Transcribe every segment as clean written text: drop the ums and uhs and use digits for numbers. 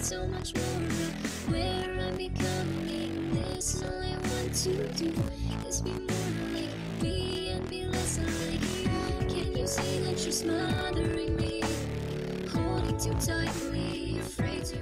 so much more of where I'm becoming. This all I want to do is be more like me and be less like you. Can you see that you're smothering me, holding too tightly, afraid to...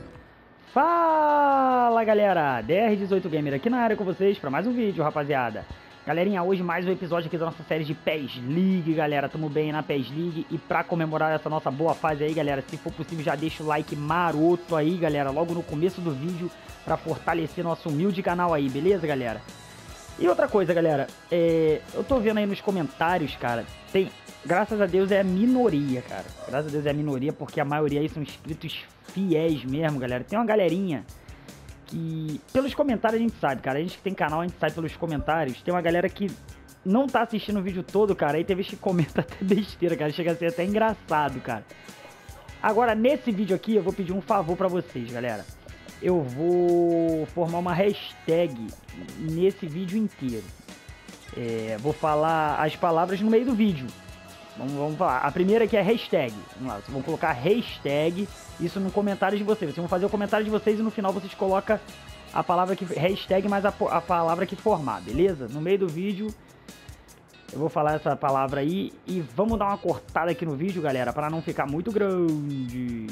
Fala galera, DR18 Gamer aqui na área com vocês para mais um vídeo, rapaziada. Galerinha, hoje mais um episódio aqui da nossa série de PES League, galera. Tamo bem na PES League e pra comemorar essa nossa boa fase aí, galera, se for possível já deixa o like maroto aí, galera, logo no começo do vídeo pra fortalecer nosso humilde canal aí, beleza, galera? E outra coisa, galera, eu tô vendo aí nos comentários, cara, graças a Deus é a minoria, cara. Graças a Deus é a minoria, porque a maioria aí são inscritos fiéis mesmo, galera. Tem uma galerinha que, pelos comentários a gente sabe, cara. A gente que tem canal, a gente sabe pelos comentários. Tem uma galera que não tá assistindo o vídeo todo, cara. Aí tem vez que comenta até besteira, cara. Chega a ser até engraçado, cara. Agora, nesse vídeo aqui, eu vou pedir um favor pra vocês, galera. Eu vou formar uma hashtag nesse vídeo inteiro. Vou falar as palavras no meio do vídeo. Vamos falar. A primeira aqui é hashtag. Vamos lá, vocês vão colocar hashtag, isso no comentário de vocês. Vocês vão fazer o comentário de vocês e no final vocês colocam a palavra que hashtag mais a palavra que formar, beleza? No meio do vídeo eu vou falar essa palavra aí e vamos dar uma cortada aqui no vídeo, galera, para não ficar muito grande.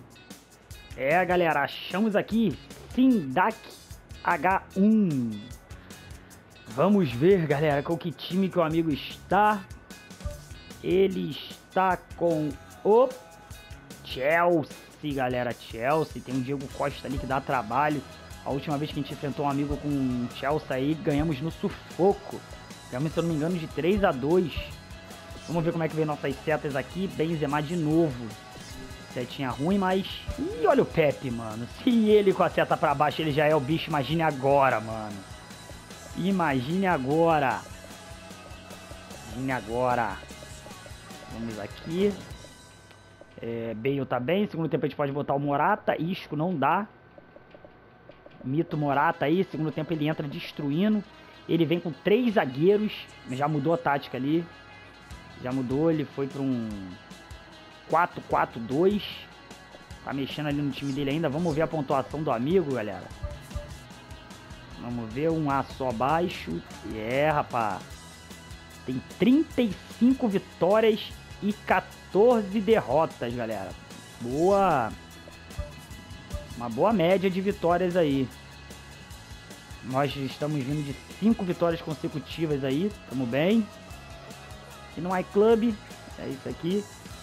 Galera, achamos aqui Sindak H1. Vamos ver, galera, com que time que o amigo está. Ele está com o Chelsea, galera. Chelsea, tem o Diego Costa ali que dá trabalho. A última vez que a gente enfrentou um amigo com o Chelsea aí, ganhamos no sufoco. Ganhamos, se eu não me engano, de 3-2. Vamos ver como é que vem nossas setas aqui. Benzema de novo. Setinha ruim, mas... Ih, olha o Pepe, mano. Se ele com a seta pra baixo, ele já é o bicho. Imagine agora, mano. Imagine agora. Imagine agora. Vamos aqui. Bale tá bem. Segundo tempo a gente pode botar o Morata. Isco não dá. Mito Morata aí. Segundo tempo ele entra destruindo. Ele vem com 3 zagueiros. Já mudou a tática ali. Já mudou. Ele foi para um 4-4-2. Tá mexendo ali no time dele ainda. Vamos ver a pontuação do amigo, galera. Vamos ver, um A só abaixo. Rapaz. Tem 35 vitórias e 14 derrotas, galera. Boa. Uma boa média de vitórias aí. Nós estamos vindo de 5 vitórias consecutivas aí. Tamo bem. E no iClub, é isso aqui.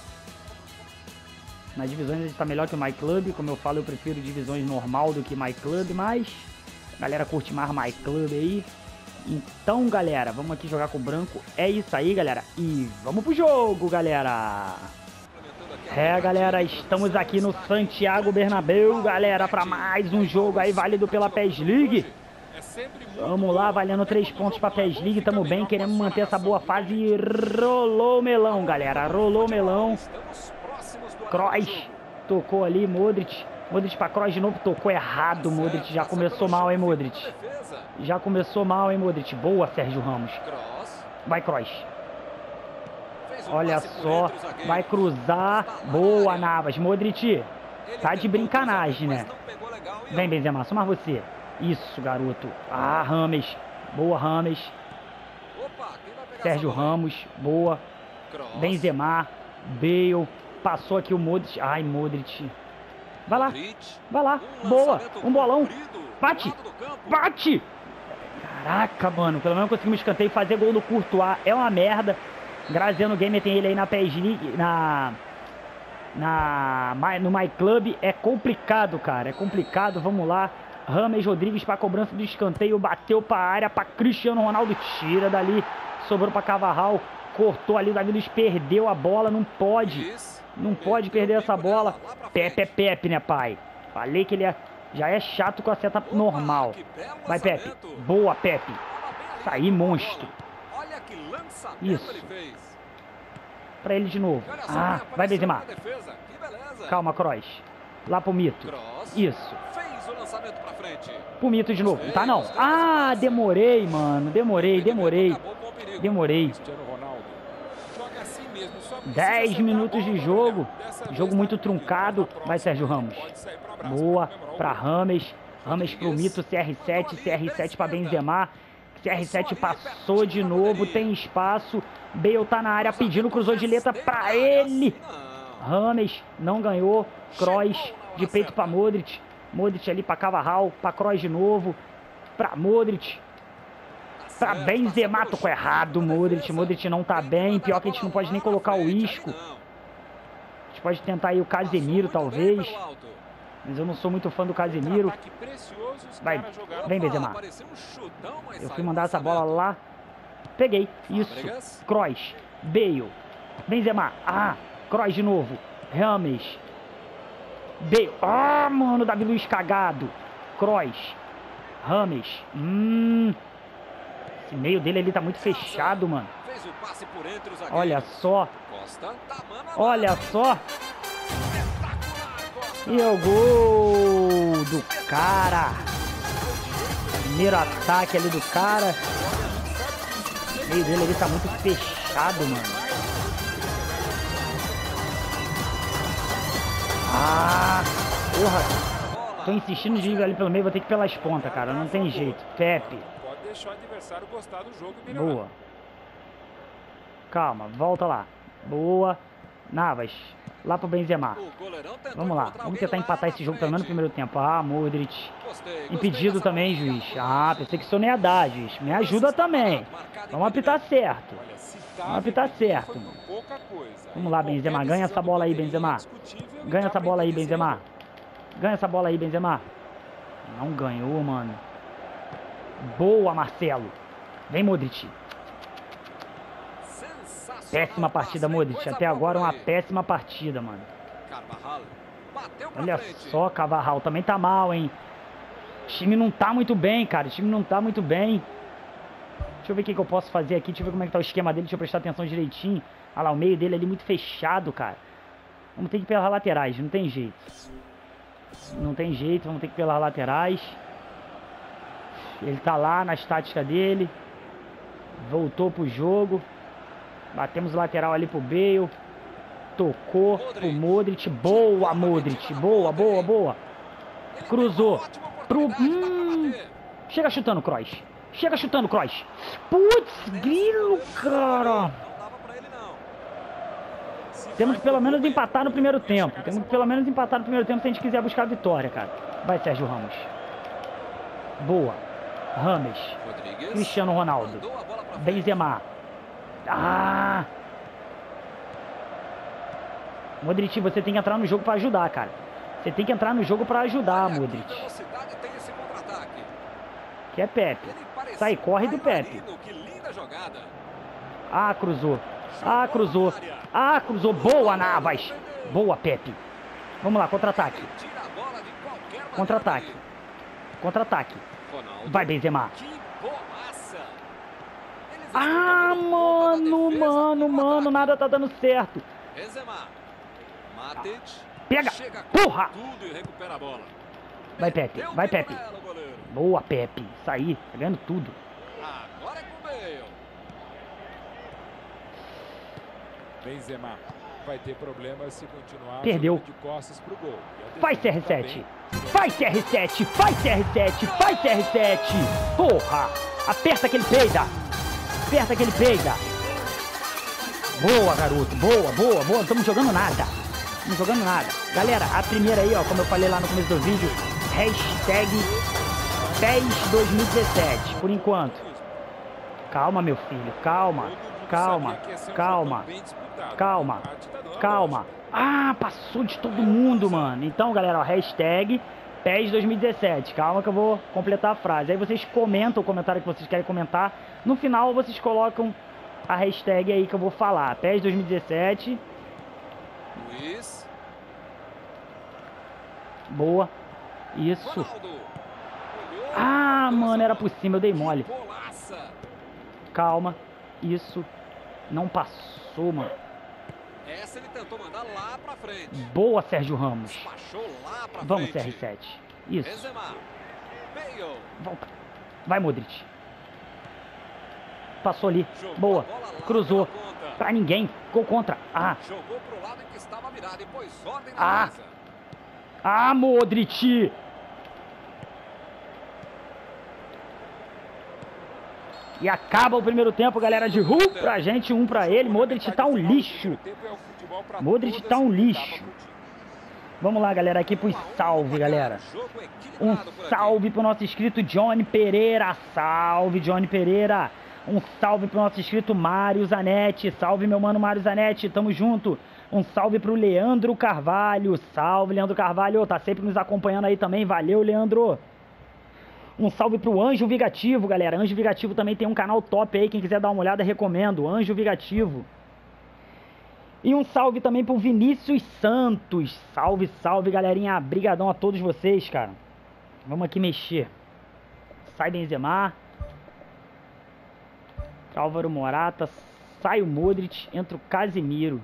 Nas divisões a gente tá melhor que o MyClub. Como eu falo, eu prefiro divisões normal do que MyClub, mas a galera curte mais MyClub aí. Então, galera, vamos aqui jogar com o branco. É isso aí, galera. E vamos pro jogo, galera. Galera, estamos aqui no Santiago Bernabéu, galera, para mais um jogo aí válido pela PES League. Vamos lá, valendo 3 pontos pra PES League. Tamo bem, queremos manter essa boa fase. Rolou o melão, galera. Rolou o melão. Kroos tocou ali, Modric. Modric pra Kroos de novo, tocou errado, Modric. Já começou mal, hein, Modric. Já começou mal, hein, Modric. Boa, Sérgio Ramos. Vai, Kroos. Olha só. Vai cruzar. Boa, Navas. Modric. Tá de brincanagem, né? Vem, Benzema. Só mais você. Isso, garoto. Ah, Rames. Boa, Rames. Sérgio Ramos. Boa. Benzema. Bale. Passou aqui o Modric. Ai, Modric. Vai lá. Vai lá. Boa. Um bolão. Bate. Bate. Caraca, mano. Pelo menos conseguimos escanteio e fazer gol no Courtois. É uma merda. Graziano Gamer tem ele aí na PES League. No MyClub. É complicado, cara. É complicado. Vamos lá. Rames Rodrigues para cobrança do escanteio. Bateu para a área. Para Cristiano Ronaldo. Tira dali. Sobrou para Carvajal. Cortou ali. O Davi Luiz perdeu a bola. Não pode. Não pode perder essa bola. Pepe é Pepe, né, pai? Falei que ele já é chato com a seta normal. Vai, Pepe. Boa, Pepe. Isso aí, monstro. Isso. Pra ele de novo. Ah, vai, Benzema. Calma, Kroos. Lá pro Mito. Isso. Pro Mito de novo. Tá, não. Ah, demorei, mano. Demorei. 10 minutos de jogo. Jogo muito truncado. Vai, Sérgio Ramos. Boa para Rames. Rames pro Mito, CR7. CR7 para Benzema. CR7 passou de novo. Tem espaço. Bale tá na área pedindo. Cruzou de letra para ele. Rames não ganhou. Kroos de peito para Modric. Modric ali para Carvajal. Para Kroos de novo. Para Modric. Pra Benzema, tocou errado, Modric. Modric não tá bem. Pior que a gente não pode nem colocar o Isco. A gente pode tentar aí o Casemiro, talvez. Mas eu não sou muito fã do Casemiro. Vai, vem, Benzema. Eu fui mandar essa bola lá. Peguei, isso. Kroos, Bale, Benzema. Ah, Kroos de novo. Rames. Bale. Ah, mano, Davi Luiz cagado. Kroos. Rames. Esse meio dele ali tá muito fechado, mano. Olha só. Olha só. E o gol do cara. Primeiro ataque ali do cara. O meio dele ali tá muito fechado, mano. Ah, porra. Tô insistindo de ir ali pelo meio, vou ter que ir pelas pontas, cara. Não tem jeito. Pepe. Deixar o adversário gostar do jogo e boa. Calma, volta lá. Boa. Navas. Lá pro Benzema. Vamos lá. Vamos tentar empatar esse jogo pelo menos no primeiro tempo. Ah, Modric. Impedido também, juiz. Ah, pensei que isso não ia dar, juiz. Me ajuda também. Vamos apitar certo. Vamos apitar certo. Vamos lá, Benzema. Ganha essa bola aí, Benzema. Ganha essa bola aí, Benzema. Ganha essa bola aí, Benzema. Não ganhou, mano. Boa, Marcelo. Vem, Modric. Péssima partida, Modric. Até agora uma péssima partida, mano. Olha só, Carvajal. Também tá mal, hein. O time não tá muito bem, cara. O time não tá muito bem. Deixa eu ver o que eu posso fazer aqui. Deixa eu ver como é que tá o esquema dele. Deixa eu prestar atenção direitinho. Olha lá, o meio dele ali muito fechado, cara. Vamos ter que ir pelas laterais. Não tem jeito. Não tem jeito. Vamos ter que ir pelas laterais. Ele tá lá nas táticas dele. Voltou pro jogo. Batemos o lateral ali pro Bale. Tocou pro Modric. Boa, Modric. Boa, boa, boa. Cruzou pro... Chega chutando, Kroos. Chega chutando, Kroos. Putz, grilo, cara. Temos que pelo menos empatar no primeiro tempo. Temos que pelo menos empatar no primeiro tempo se a gente quiser buscar a vitória, cara. Vai, Sérgio Ramos. Boa. Rames. Cristiano Ronaldo. Benzema. Ah! Modric, você tem que entrar no jogo pra ajudar, cara. Você tem que entrar no jogo pra ajudar, Modric. Que é Pepe. Sai, corre do Pepe. Ah, cruzou. Ah, cruzou. Ah, cruzou. Boa, Navas. Boa, Pepe. Vamos lá, contra-ataque. Contra-ataque. Contra-ataque. Vai, Benzema. Ah, mano, nada tá dando certo. Pega, porra. Vai, Pepe, vai, Pepe. Boa, Pepe. Isso aí, tá ganhando tudo. Benzema vai ter problema se continuar. Perdeu. De costas pro gol. Vai, CR7. Vai, CR7. Vai, CR7. Vai, CR7. Porra. Aperta que ele peida. Aperta que ele peida. Boa, garoto. Boa, boa, boa. Não estamos jogando nada. Não estamos jogando nada. Galera, a primeira aí, ó, como eu falei lá no começo do vídeo, hashtag PES 2017, por enquanto. Calma, meu filho. Calma. Calma. Calma. Calma. Calma. Ah, passou de todo mundo, mano. Então, galera, ó, hashtag PES 2017. Calma que eu vou completar a frase. Aí vocês comentam o comentário que vocês querem comentar. No final, vocês colocam a hashtag aí que eu vou falar. PES 2017. Luiz. Boa. Isso. Ah, mano, era por cima. Eu dei mole. Calma. Isso. Não passou, mano. Essa ele tentou mandar lá pra frente. Boa, Sérgio Ramos. Lá pra Vamos, frente. CR7. Isso. Benzema. Bale. Volta. Vai, Modric. passou ali. Boa. Cruzou. Pra ninguém. Gol contra. Ah. Jogou pro lado em que estava virado e pôs ordem Ah. na mesa. Ah, Modric. E acaba o primeiro tempo, galera, de Ru pra gente, 1 pra ele. Modric tá um lixo. Modric tá um lixo. Vamos lá, galera, aqui pro salve, galera. Um salve pro nosso inscrito Johnny Pereira. Salve, Johnny Pereira. Um salve pro nosso inscrito Mário Zanetti. Salve, meu mano Mário Zanetti. Tamo junto. Um salve pro Leandro Carvalho. Salve, Leandro Carvalho. Tá sempre nos acompanhando aí também. Valeu, Leandro. Um salve pro Anjo Vigativo, galera. Anjo Vigativo também tem um canal top aí. Quem quiser dar uma olhada, recomendo. Anjo Vigativo. E um salve também pro Vinícius Santos. Salve, salve, galerinha. Brigadão a todos vocês, cara. Vamos aqui mexer. Sai Benzema. Álvaro Morata. Sai o Modric. Entra o Casemiro.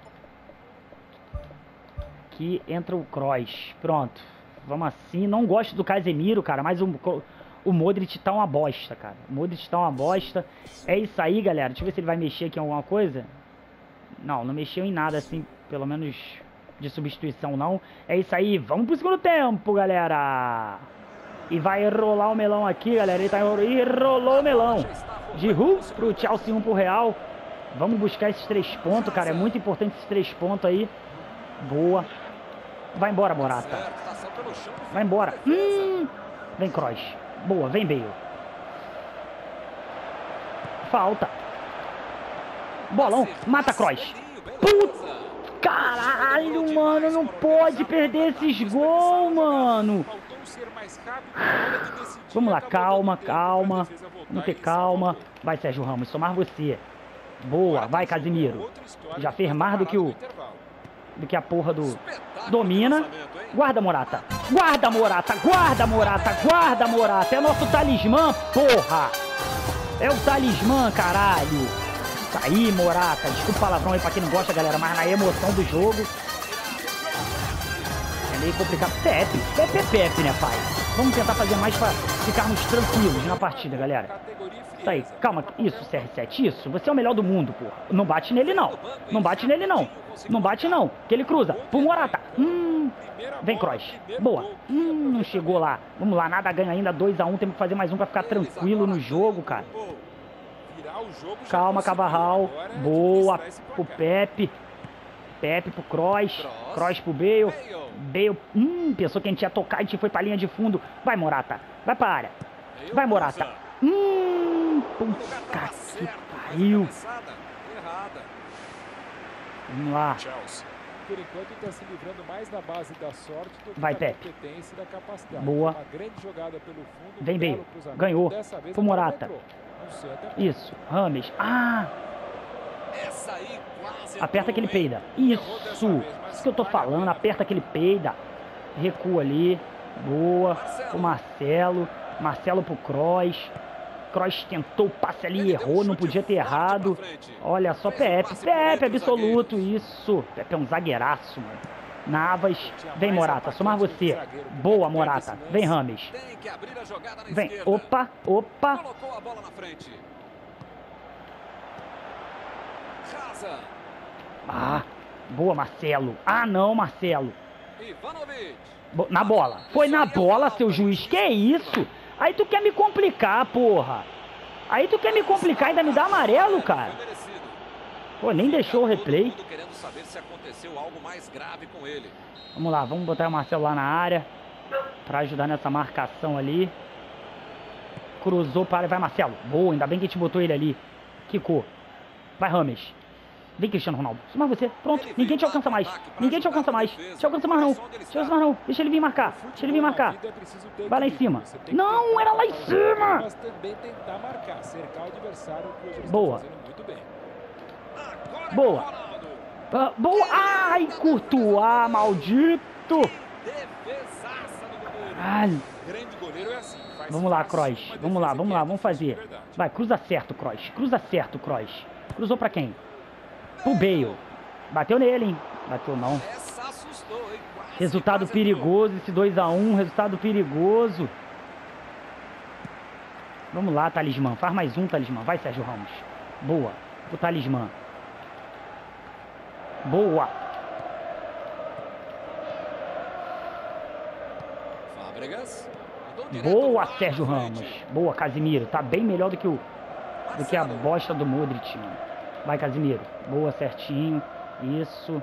Aqui entra o Kroos. Pronto. Vamos assim. Não gosto do Casemiro, cara. Mas o Modric tá uma bosta, cara. O Modric tá uma bosta. É isso aí, galera. Deixa eu ver se ele vai mexer aqui em alguma coisa. Não, não mexeu em nada, assim. Pelo menos de substituição, não. É isso aí. Vamos pro segundo tempo, galera. E vai rolar o melão aqui, galera. E rolou o melão. De Ru pro Chelsea 1 pro Real. Vamos buscar esses 3 pontos, cara. É muito importante esses 3 pontos aí. Boa. Vai embora, Morata. Vai embora. Vem, Kroos. Boa, vem, Bale. Falta. Bolão. Mata, Kroos. Puta. Caralho, mano. Não pode perder esses gols, mano. Vamos lá, calma, calma. Vamos ter calma. Vai, Sérgio Ramos. Somar você. Boa. Vai, Casemiro. Já fez mais do que a porra do... Domina. Guarda, Morata. Guarda, Morata. Guarda, Morata. Guarda, Morata. É nosso talismã, porra. É o talismã, caralho. Tá aí, Morata. Desculpa o palavrão aí pra quem não gosta, galera. Mas na emoção do jogo... É meio complicado. Pepe. Pepe é Pepe, né, pai? Vamos tentar fazer mais pra ficarmos tranquilos na partida, galera. Isso aí. Calma. Isso, CR7. Isso. Você é o melhor do mundo, porra. Não bate nele, não. Não bate nele, não. Não bate, não. Que ele cruza. Pro Morata. Vem, Kroos. Boa. Não chegou lá. Vamos lá. Nada ganha ainda. 2 a 1. Temos que fazer mais um pra ficar tranquilo no jogo, cara. Calma, Cavarral. Boa. Pro Pepe. Pepe pro Kroos. Kroos pro Bale. Bale. Pensou que a gente ia tocar. A gente foi pra linha de fundo. Vai, Morata. Vai pra área. Vai, Morata. Puta que pariu. Vamos lá. Por enquanto está se livrando mais da base da sorte do que vai, da Pepe. competência e da capacidade. Boa. Uma grande jogada pelo fundo. Vem, Bale. Ganhou. Pro Morata. Isso. Rames. Aperta que ele peida. Isso. Isso que eu tô falando. Aperta que ele peida. Recua ali. Boa. O Marcelo. Marcelo pro Kroos. Kroos tentou o passe ali, errou, não podia ter errado. Olha só, Pepe. Pepe absoluto, isso. Pepe é um zagueiraço, mano. Navas. Vem, Morata, somar você. Boa, Morata. Vem, Rames. Vem. Opa, opa. Boa, Marcelo. Não, Marcelo. Na bola. Foi na bola, seu juiz. Que isso? Aí tu quer me complicar, porra. Aí tu quer me complicar e ainda me dá amarelo, cara. Pô, nem deixou o replay. Vamos lá, vamos botar o Marcelo lá na área. Pra ajudar nessa marcação ali. Cruzou para... Vai, Marcelo. Boa, ainda bem que a gente botou ele ali. Quicou. Vai, Rames. Vem, Cristiano Ronaldo. Somar você. Pronto. Ninguém te alcança mais. Ninguém te alcança mais. Te alcança mais não. Te alcança mais não. Deixa ele vir marcar. Deixa ele vir marcar. Vai lá em cima. Não, era lá em cima. Mas também tentar marcar, cercar o adversário. Boa. Boa. Boa. Ai, Courtois, maldito. Caralho. Vamos lá, Kroos. Vamos lá, vamos lá. Vamos fazer. Vai, cruza certo, Kroos. Cruza certo, Kroos. Cruzou pra quem? O Bale. Bateu nele, hein? Bateu não. Resultado perigoso, esse 2 a 1. Resultado perigoso. Vamos lá, talismã. Faz mais um, talismã. Vai, Sérgio Ramos. Boa. O talismã. Boa. Fábregas. Mandou direto Boa, lá Sérgio na Ramos. frente. Boa, Casimiro. Tá bem melhor do que a Marcelo. bosta do Modric, mano. Vai, Casimiro. Boa, certinho. Isso.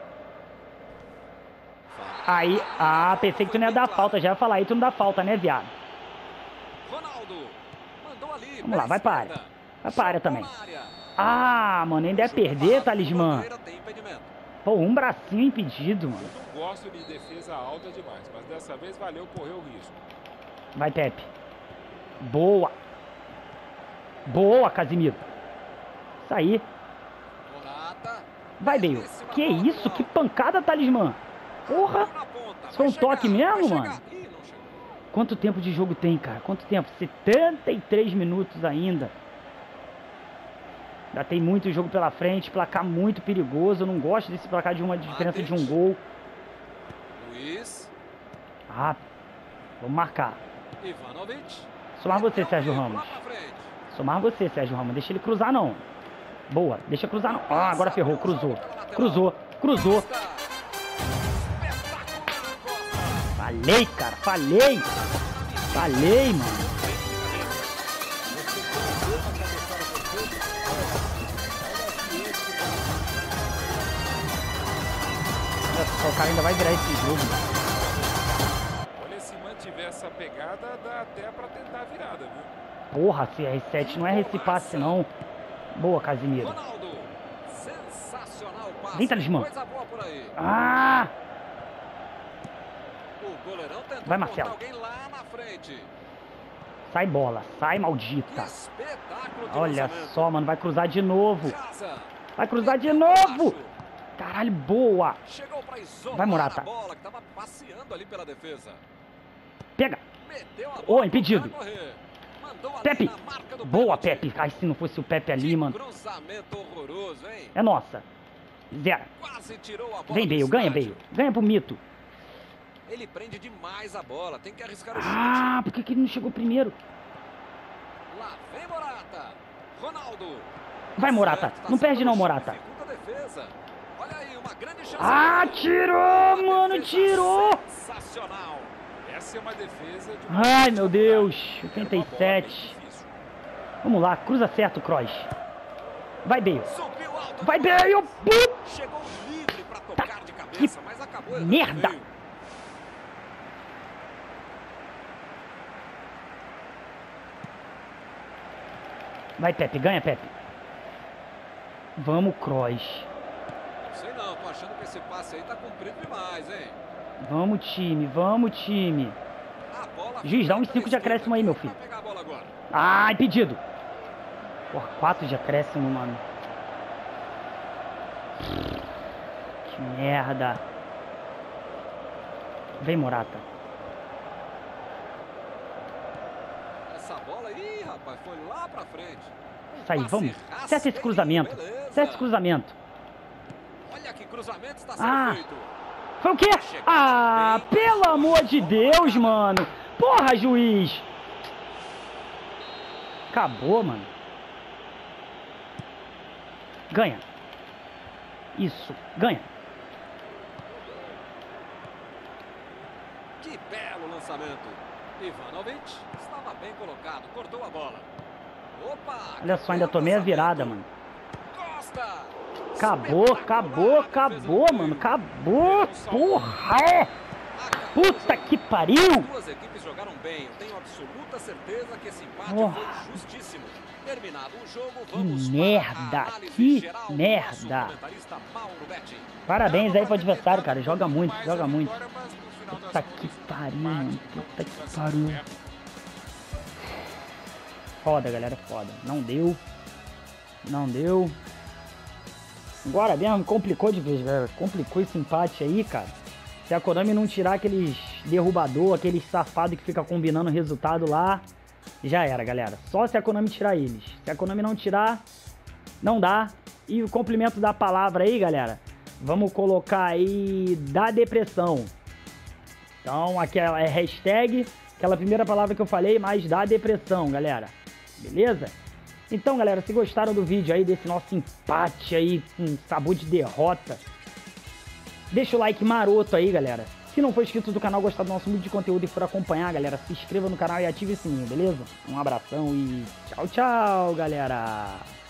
Aí, pensei que tu não ia dar falta. Já ia falar aí, tu não dá falta, né, viado? Ronaldo. Mandou ali. Vamos lá, vai pra área. esquerda. Vai pra área Jogou também. na área. Ah, mano, ainda é Jogo perder, parado, talismã. o Bandeira tem impedimento. Pô, um bracinho impedido, mano. Eu não gosto de defesa alta demais, mas dessa vez valeu correr o risco. Vai, Pepe. Boa. Boa, Casimiro. Isso aí. Morata. Vai, Bale. Que isso? Que pancada, talismã. Porra. Na ponta, Isso foi vai um toque chegar, mesmo, vai mano? chegar. Ih, não chegou. Quanto tempo de jogo tem, cara? Quanto tempo? 73 minutos ainda. Ainda tem muito jogo pela frente. Placar muito perigoso. Eu não gosto desse placar de uma diferença de um gol. Luiz. Ah, vamos marcar. Ivanovic. Somar você, Sérgio Lá Ramos. pra frente. Somar você, Sérgio Ramos. Deixa ele cruzar, não. Boa. Deixa cruzar, não. Ah, agora ferrou. Cruzou. Cruzou. Cruzou. Costa. Espetacular, Costa. Falei, cara. Falei. Falei, mano. Olha só, o cara ainda vai virar esse jogo. Olha, se mantiver essa pegada, dá até pra tentar a virada, viu? Porra, CR7 não é esse passe, não. Boa, Casimiro. Ronaldo. Sensacional passe. Vem, talismã. Coisa boa por aí. Ah! O goleirão tentou Vai, Marcelo. botar alguém lá na frente. Sai bola. Sai, maldita. Espetáculo de Olha lançamento. só, mano. Vai cruzar de novo. Casa. Vai cruzar de Meteu novo. abaixo. Caralho, boa. Chegou pra isolar Vai, Morata. a bola que tava passeando ali pela defesa. Pega. Meteu a Ô, bola impedido. pra correr. Mandou ali Pepe. na marca do Boa, pênalti. Pepe. Ai, se não fosse o Pepe ali, Que mano. cruzamento horroroso, hein? É nossa. Zero. Quase tirou a bola. Vem, do Bale. Ganha, estádio. Bale. Ganha pro Mito. Ele prende demais a bola. Tem que arriscar o chute. Ah, por que ele não chegou primeiro? Lá vem Morata. Ronaldo. Vai, Morata. Certo, tá Não perde sendo não, no Morata. chute, dificulta a defesa. Olha aí, uma grande chance. Ah, tirou, Uma mano. defesa Tirou. Sensacional. Essa é uma defesa de uma Ai, meu Deus. Era uma bola bem 87. difícil. Vamos lá. Cruza certo, Kroos. Vai, Bale. Subiu alto. Vai, Bale. Puta. Chegou livre pra tocar de que cabeça, mas acabou errando merda. feio. Vai, Pepe. Ganha, Pepe. Vamos, Kroos. Não sei não, tô achando que esse passe aí tá comprido demais, hein? Vamos, time. Vamos, time. A bola Juiz, dá uns fica 5 de acréscimo aí, meu filho. Vai pegar a bola agora. Ah, impedido. Porra, 4 de acréscimo, mano. Que merda. Vem, Morata. Essa bola aí, rapaz, foi lá pra frente. Isso aí, Passe vamos. rasteirinho, Acerta esse cruzamento. beleza. Acerta esse cruzamento. Olha que cruzamento está sendo Ah. feito. Foi o quê? Ah, pelo amor de Deus, mano. Porra, juiz. Acabou, mano. Ganha. Isso, ganha. Que belo lançamento. Ivanovic estava bem colocado, cortou a bola. Opa! Olha só, ainda tomei a virada, mano. Costa! Acabou, acabou, acabou, mano. Acabou, porra. Acabou o Puta jogo. que pariu. As duas equipes jogaram bem. Eu tenho absoluta certeza que esse empate Porra. foi justíssimo. Terminado o jogo, vamos para merda, a análise que geral do merda. nosso comentarista Mauro Betti. Parabéns aí pro adversário, cara. Joga muito, Mais joga a muito. vitória, mas no final das Puta contas, que pariu, empate, mano. Puta que classificação pariu. direta. Foda, galera, foda. Não deu. Não deu. Agora mesmo, complicou de vez, velho. Complicou esse empate aí, cara. Se a Konami não tirar aqueles derrubador, aqueles safado que fica combinando o resultado lá, já era, galera. Só se a Konami tirar eles. Se a Konami não tirar, não dá. E o complemento da palavra aí, galera, vamos colocar aí da depressão. Então, aqui é hashtag, aquela primeira palavra que eu falei, mas da depressão, galera. beleza? Então, galera, se gostaram do vídeo aí, desse nosso empate aí, com sabor de derrota, deixa o like maroto aí, galera. Se não for inscrito do canal, gostar do nosso vídeo de conteúdo e for acompanhar, galera, se inscreva no canal e ative o sininho, beleza? Um abração e tchau, tchau, galera!